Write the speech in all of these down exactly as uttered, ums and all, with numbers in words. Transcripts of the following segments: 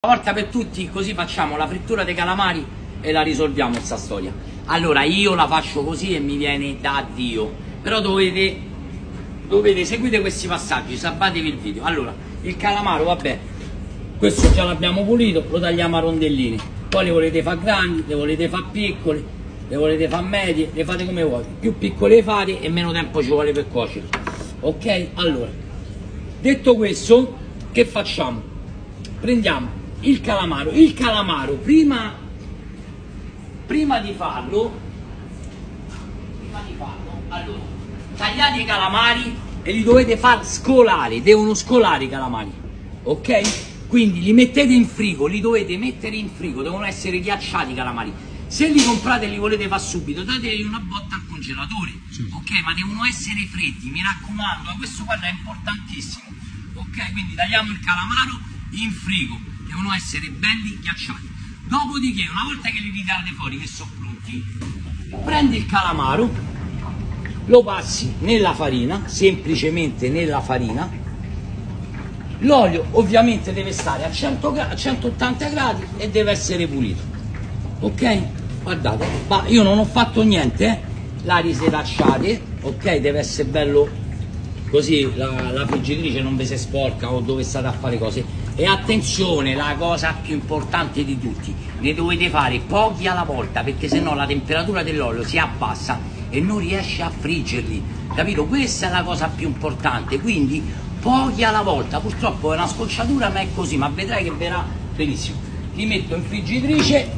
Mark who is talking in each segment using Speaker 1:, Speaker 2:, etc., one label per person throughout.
Speaker 1: Una volta per tutti, così facciamo la frittura dei calamari e la risolviamo questa storia. Allora io la faccio così e mi viene da Dio, però dovete, dovete seguire questi passaggi, salvatevi il video. Allora, il calamaro, vabbè, questo già l'abbiamo pulito, lo tagliamo a rondellini. Poi le volete fare grandi, le volete fare piccole, le volete fare medie, le fate come vuoi. Più piccole le fate e meno tempo ci vuole per cuocere. Ok? Allora, detto questo, che facciamo? Prendiamo il calamaro, il calamaro prima, prima di farlo, prima di farlo, allora, tagliate i calamari e li dovete far scolare, devono scolare i calamari, ok? Quindi li mettete in frigo, li dovete mettere in frigo, devono essere ghiacciati i calamari. Se li comprate e li volete fare subito, dategli una botta al congelatore, sì. Ok? Ma devono essere freddi, mi raccomando, questo qua è importantissimo, ok? Quindi tagliamo il calamaro in frigo, devono essere belli ghiacciati. Dopodiché, una volta che li ritirate fuori, che sono pronti, prendi il calamaro, lo passi nella farina, semplicemente nella farina. L'olio ovviamente deve stare a, cento, a centottanta gradi e deve essere pulito, ok? Guardate, ma io non ho fatto niente, eh? La riseracciate, ok? Deve essere bello così, la, la friggitrice non vi si sporca o dove state a fare cose. E attenzione, la cosa più importante di tutti, ne dovete fare pochi alla volta, perché sennò la temperatura dell'olio si abbassa e non riesce a friggerli, capito? Questa è la cosa più importante, quindi pochi alla volta. Purtroppo è una scocciatura, ma è così, ma vedrai che verrà benissimo. Li metto in friggitrice,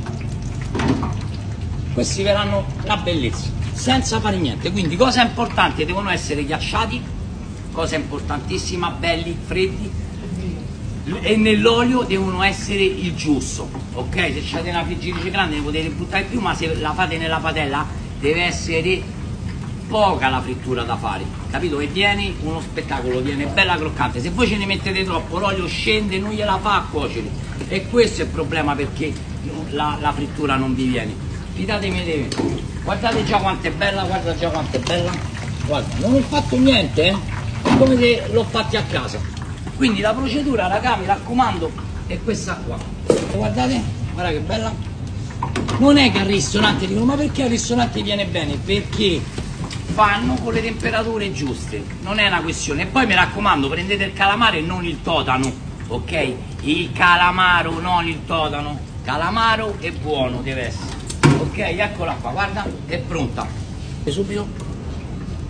Speaker 1: questi verranno una bellezza, senza fare niente. Quindi cosa importante, devono essere ghiacciati, cosa importantissima, belli, freddi, e nell'olio devono essere il giusto, ok? Se avete una friggitrice grande ne potete buttare più, ma se la fate nella padella deve essere poca la frittura da fare, capito? E viene uno spettacolo, viene bella croccante. Se voi ce ne mettete troppo l'olio scende, non gliela fa a cuocere, e questo è il problema, perché la, la frittura non vi viene. Fidatemi di me, guardate già quanto è bella, guarda già quanto è bella, guarda, non ho fatto niente, eh? È come se l'ho fatti a casa. Quindi la procedura, raga, mi raccomando, è questa qua. Guardate, guarda che bella. Non è che al ristorante dicono, ma perché al ristorante viene bene? Perché fanno con le temperature giuste, non è una questione. E poi mi raccomando, prendete il calamaro e non il totano, ok? Il calamaro, non il totano. Calamaro è buono, deve essere. Ok, eccola qua, guarda, è pronta. E subito?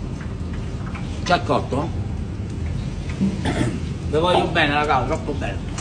Speaker 1: Già cotto? Vi voglio bene, raga, troppo bello.